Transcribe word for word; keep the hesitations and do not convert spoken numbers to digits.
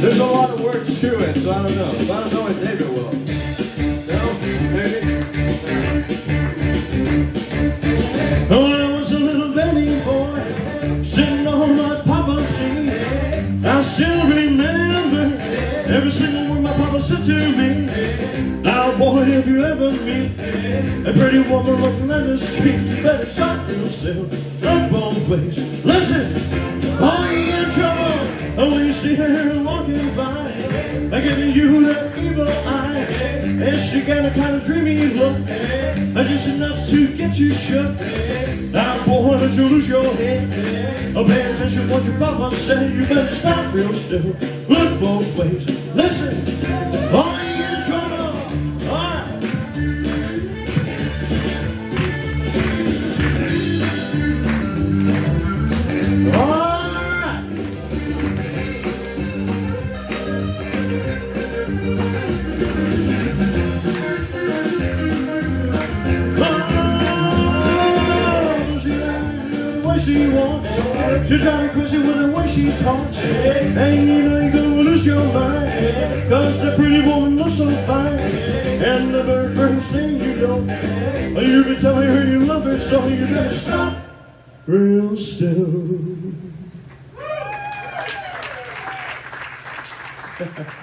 There's a lot of words to it, so I don't know. But I don't know if David will. No? Maybe? When I was a little Benny boy, sitting on my papa's seat, I still remember every single word my papa said to me. Now, boy, if you ever meet a pretty woman looking at her feet, you better stop yourself, look both ways. Listen, are you in trouble? When you see her walking by, giving you that evil eye, and she got a kind of dreamy look, just enough to get you shook. Now, boy, don't you lose your head. Pay attention to what your papa said. You better stop real still, look both ways. Listen, are you in trouble? All right. All right. She walks, she drives me crazy with the way she talks, and you know you're gonna lose your mind, cause that pretty woman looks so fine, and the very first thing you know, you be telling her you love her, so you better stop real still.